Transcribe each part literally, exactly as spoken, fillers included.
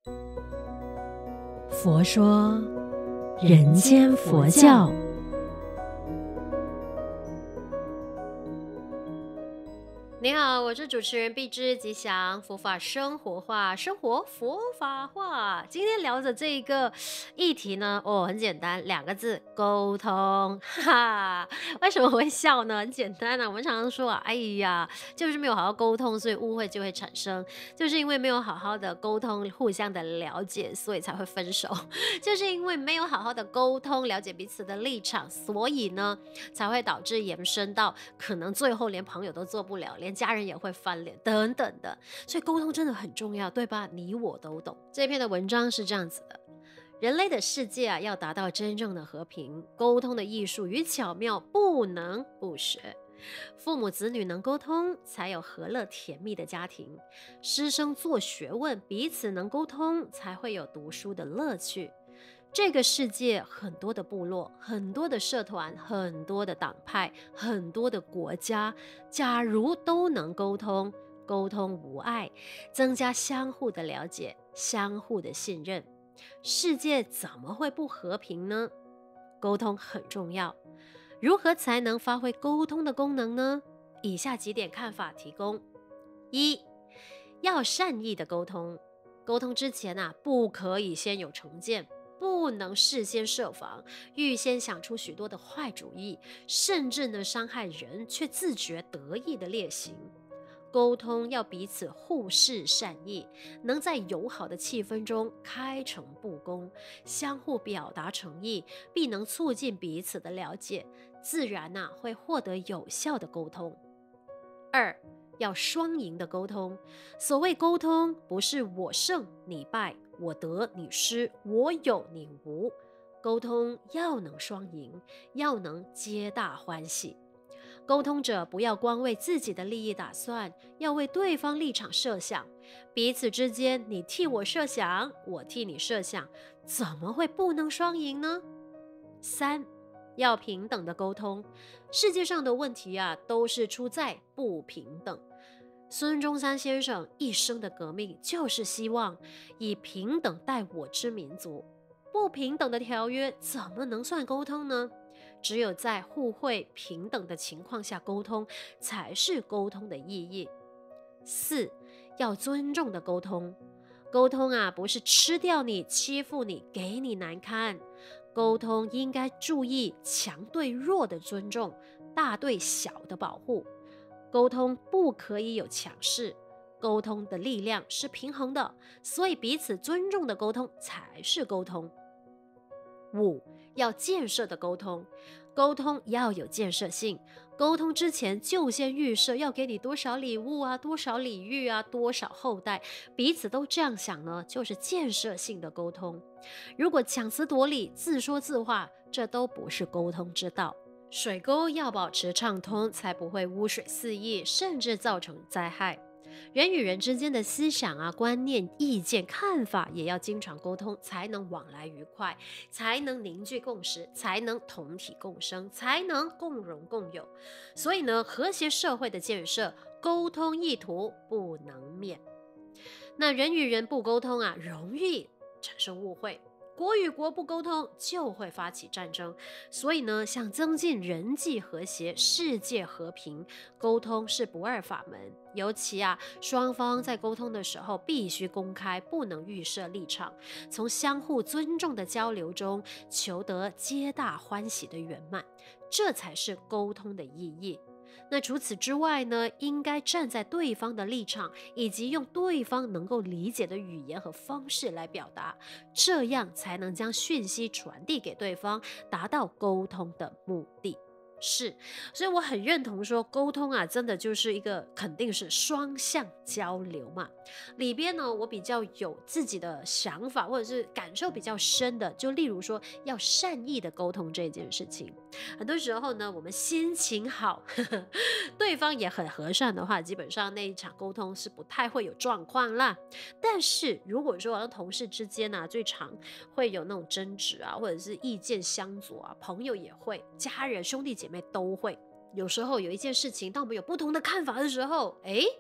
佛说人间佛教。你好，我是主持人碧芝，吉祥佛法生活化，生活佛法化。今天聊的这个议题呢，哦，很简单，两个字，沟通。哈哈，为什么我会笑呢？很简单啊，我们常常说啊，哎呀，就是没有好好沟通，所以误会就会产生；就是因为没有好好的沟通，互相的了解，所以才会分手；就是因为没有好好的沟通，了解彼此的立场，所以呢，才会导致延伸到可能最后连朋友都做不了，连家人也会翻脸等等的，所以沟通真的很重要，对吧？你我都懂。这篇的文章是这样子的：人类的世界啊，要达到真正的和平，沟通的艺术与巧妙不能不学。父母子女能沟通，才有和乐甜蜜的家庭；师生做学问，彼此能沟通，才会有读书的乐趣。这个世界很多的部落，很多的社团，很多的党派，很多的国家，假如都能沟通，沟通无碍，增加相互的了解，相互的信任，世界怎么会不和平呢？沟通很重要，如何才能发挥沟通的功能呢？以下几点看法提供：一，要善意的沟通，沟通之前啊，不可以先有成见。不能事先设防，预先想出许多的坏主意，甚至能伤害人却自觉得意的劣行。沟通要彼此互视善意，能在友好的气氛中开诚布公，相互表达诚意，必能促进彼此的了解，自然啊会获得有效的沟通。二，要双赢的沟通。所谓沟通，不是我胜你败，我得你失，我有你无。沟通要能双赢，要能皆大欢喜。沟通者不要光为自己的利益打算，要为对方立场设想。彼此之间，你替我设想，我替你设想，怎么会不能双赢呢？三，要平等的沟通。世界上的问题啊，都是出在不平等。孙中山先生一生的革命，就是希望以平等待我之民族。不平等的条约怎么能算沟通呢？只有在互惠平等的情况下沟通，才是沟通的意义。四，要尊重的沟通。沟通啊，不是吃掉你、欺负你、给你难堪。沟通应该注意强对弱的尊重，大对小的保护。沟通不可以有强势，沟通的力量是平衡的，所以彼此尊重的沟通才是沟通。五，要建设的沟通。沟通要有建设性，沟通之前就先预设要给你多少礼物啊，多少礼遇啊，多少后代，彼此都这样想呢，就是建设性的沟通。如果强词夺理、自说自话，这都不是沟通之道。水沟要保持畅通，才不会污水四溢，甚至造成灾害。人与人之间的思想啊、观念、意见、看法也要经常沟通，才能往来愉快，才能凝聚共识，才能同体共生，才能共荣共有。所以呢，和谐社会的建设，沟通意图不能免。那人与人不沟通啊，容易产生误会。国与国不沟通，就会发起战争。所以呢，想增进人际和谐、世界和平，沟通是不二法门。尤其啊，双方在沟通的时候必须公开，不能预设立场，从相互尊重的交流中求得皆大欢喜的圆满，这才是沟通的意义。那除此之外呢，应该站在对方的立场，以及用对方能够理解的语言和方式来表达，这样才能将讯息传递给对方，达到沟通的目的。是，所以我很认同说，沟通啊，真的就是一个肯定是双向交流嘛。里边呢，我比较有自己的想法，或者是感受比较深的，就例如说，要善意的沟通这件事情。很多时候呢，我们心情好，呵呵，对方也很和善的话，基本上那一场沟通是不太会有状况啦。但是如果说好像同事之间啊，最常会有那种争执啊，或者是意见相左啊，朋友也会，家人、兄弟姐妹都会。有时候有一件事情，当我们有不同的看法的时候，诶，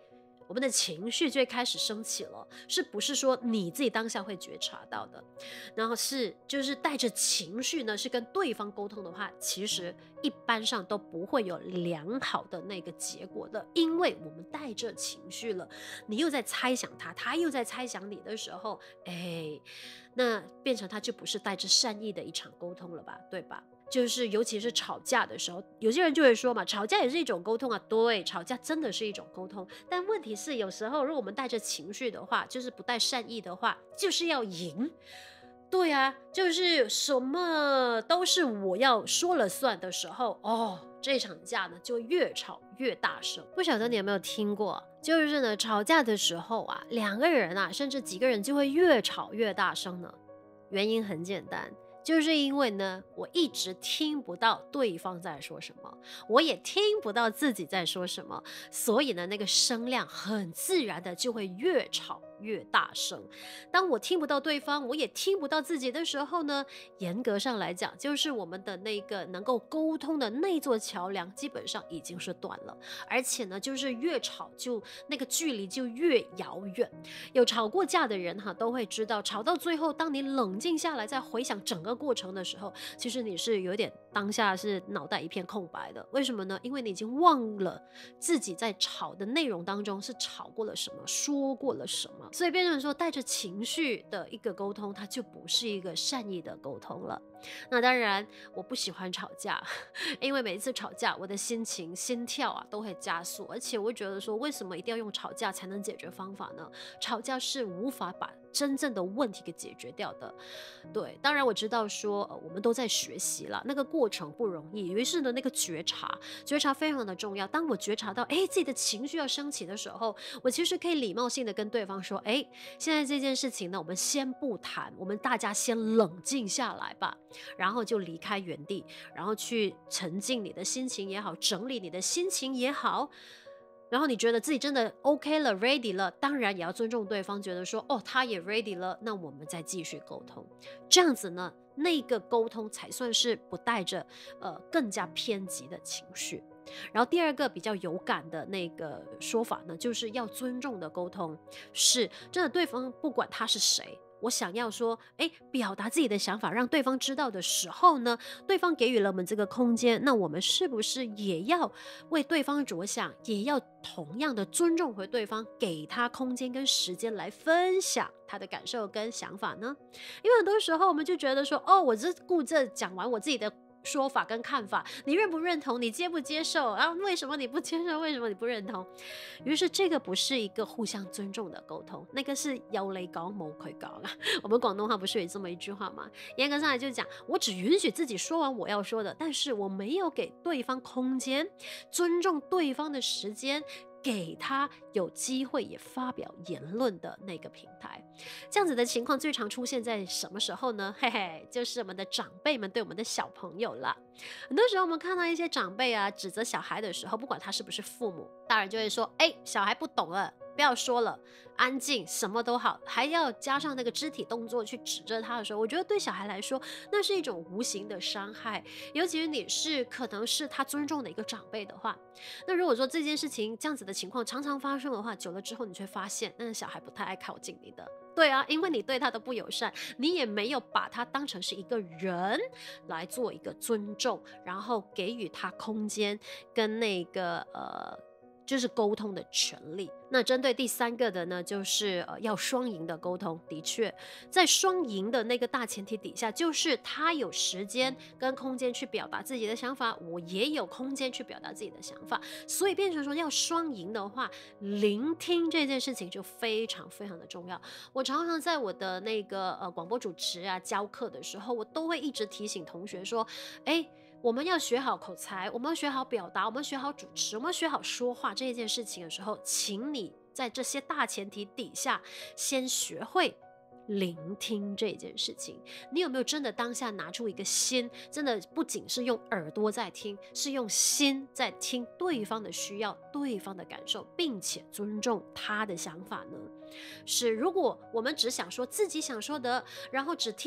我们的情绪就会开始升起了，是不是说你自己当下会觉察到的？然后是就是带着情绪呢，是跟对方沟通的话，其实一般上都不会有良好的那个结果的，因为我们带着情绪了，你又在猜想他，他又在猜想你的时候，哎，那变成他就不是带着善意的一场沟通了吧，对吧？就是尤其是吵架的时候，有些人就会说嘛，吵架也是一种沟通啊。对，吵架真的是一种沟通，但问题是有时候如果我们带着情绪的话，就是不带善意的话，就是要赢。对啊，就是什么都是我要说了算的时候，哦，这场架呢就越吵越大声。不晓得你有没有听过，就是呢吵架的时候啊，两个人啊，甚至几个人就会越吵越大声呢。原因很简单，就是因为呢，我一直听不到对方在说什么，我也听不到自己在说什么，所以呢，那个声量很自然的就会越吵越大声。当我听不到对方，我也听不到自己的时候呢，严格上来讲，就是我们的那个能够沟通的那座桥梁基本上已经是断了，而且呢，就是越吵就那个距离就越遥远。有吵过架的人哈，都会知道，吵到最后，当你冷静下来，再回想整个过程的时候，其实你是有点当下是脑袋一片空白的。为什么呢？因为你已经忘了自己在吵的内容当中是吵过了什么，说过了什么，所以变成说带着情绪的一个沟通，它就不是一个善意的沟通了。那当然，我不喜欢吵架，因为每一次吵架，我的心情、心跳啊都会加速，而且我会觉得说，为什么一定要用吵架才能解决方法呢？吵架是无法把真正的问题给解决掉的。对，当然我知道说，呃，我们都在学习啦，那个过程不容易。于是呢，那个觉察，觉察非常的重要。当我觉察到，哎，自己的情绪要升起的时候，我其实可以礼貌性的跟对方说，哎，现在这件事情呢，我们先不谈，我们大家先冷静下来吧。然后就离开原地，然后去沉浸你的心情也好，整理你的心情也好。然后你觉得自己真的 OK 了 ready 了，当然也要尊重对方，觉得说哦他也 ready 了，那我们再继续沟通，这样子呢，那个沟通才算是不带着呃更加偏激的情绪。然后第二个比较有感的那个说法呢，就是要尊重的沟通，是真的对方不管他是谁，我想要说，哎，表达自己的想法，让对方知道的时候呢，对方给予了我们这个空间，那我们是不是也要为对方着想，也要同样的尊重回对方，给他空间跟时间来分享他的感受跟想法呢？因为很多时候我们就觉得说，哦，我这顾着讲完我自己的说法跟看法，你认不认同？你接不接受？然后为什么你不接受？为什么你不认同？于是这个不是一个互相尊重的沟通，那个是有你讲冇佢讲啦。我们广东话不是有这么一句话吗？严格上来就讲，我只允许自己说完我要说的，但是我没有给对方空间，尊重对方的时间。给他有机会也发表言论的那个平台，这样子的情况最常出现在什么时候呢？嘿嘿，就是我们的长辈们对我们的小朋友啦。很多时候我们看到一些长辈啊指责小孩的时候，不管他是不是父母，大人就会说：“哎，小孩不懂了。”不要说了，安静，什么都好，还要加上那个肢体动作去指着他的时候，我觉得对小孩来说，那是一种无形的伤害。尤其是你是可能是他尊重的一个长辈的话，那如果说这件事情这样子的情况常常发生的话，久了之后你会发现，那个小孩不太爱靠近你的。对啊，因为你对他的不友善，你也没有把他当成是一个人来做一个尊重，然后给予他空间跟那个呃。就是沟通的权利。那针对第三个的呢，就是呃要双赢的沟通。的确，在双赢的那个大前提底下，就是他有时间跟空间去表达自己的想法，我也有空间去表达自己的想法，所以变成说要双赢的话，聆听这件事情就非常非常的重要。我常常在我的那个呃广播主持啊教课的时候，我都会一直提醒同学说，哎。我们要学好口才，我们要学好表达，我们学好主持，我们学好说话这一件事情的时候，请你在这些大前提底下，先学会聆听这件事情。你有没有真的当下拿出一个心，真的不仅是用耳朵在听，是用心在听对方的需要、对方的感受，并且尊重他的想法呢？是，如果我们只想说自己想说的，然后只听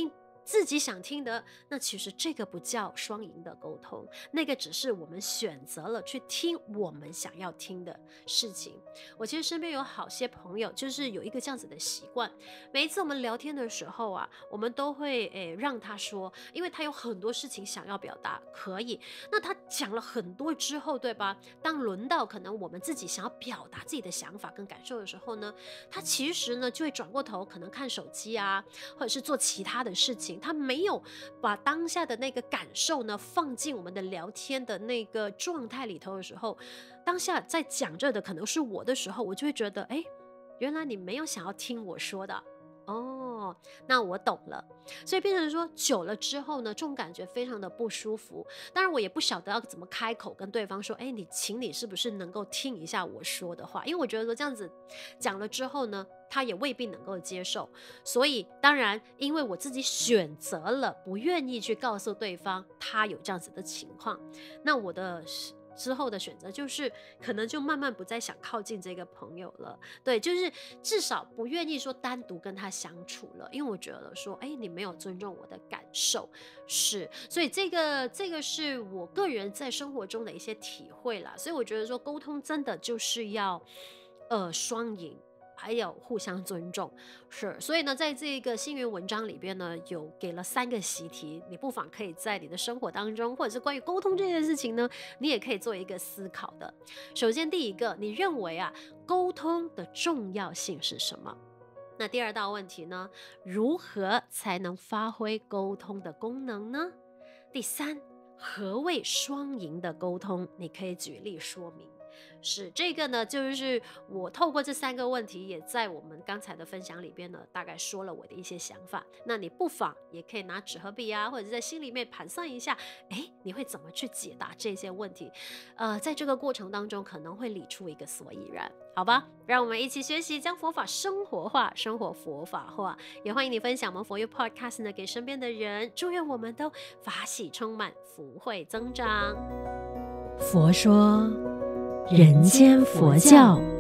自己想听的，那其实这个不叫双赢的沟通，那个只是我们选择了去听我们想要听的事情。我其实身边有好些朋友就是有一个这样子的习惯，每一次我们聊天的时候啊，我们都会诶让他说，因为他有很多事情想要表达，可以，那他讲了很多之后，对吧？当轮到可能我们自己想要表达自己的想法跟感受的时候呢，他其实呢就会转过头，可能看手机啊，或者是做其他的事情，他没有把当下的那个感受呢放进我们的聊天的那个状态里头的时候，当下在讲着的可能是我的时候，我就会觉得，哎，原来你没有想要听我说的。哦，那我懂了。所以变成说久了之后呢，这种感觉非常的不舒服。当然我也不晓得要怎么开口跟对方说，哎，你请你是不是能够听一下我说的话，因为我觉得说这样子讲了之后呢，他也未必能够接受。所以当然因为我自己选择了不愿意去告诉对方他有这样子的情况，那我的之后的选择就是可能就慢慢不再想靠近这个朋友了。对，就是至少不愿意说单独跟他相处了，因为我觉得说，哎，你没有尊重我的感受。是，所以这个这个是我个人在生活中的一些体会啦。所以我觉得说沟通真的就是要呃双赢，还有互相尊重。是，所以呢，在这个星云文章里边呢，有给了三个习题，你不妨可以在你的生活当中，或者是关于沟通这件事情呢，你也可以做一个思考的。首先，第一个，你认为啊，沟通的重要性是什么？那第二道问题呢，如何才能发挥沟通的功能呢？第三，何谓双赢的沟通？你可以举例说明。是，这个呢，就是我透过这三个问题，也在我们刚才的分享里边呢，大概说了我的一些想法。那你不妨也可以拿纸和笔啊，或者是在心里面盘算一下，哎，你会怎么去解答这些问题？呃，在这个过程当中，可能会理出一个所以然，好吧？让我们一起学习，将佛法生活化，生活佛法化。也欢迎你分享我们佛佑 Podcast 呢给身边的人，祝愿我们都法喜充满，福慧增长。 佛说人间佛教。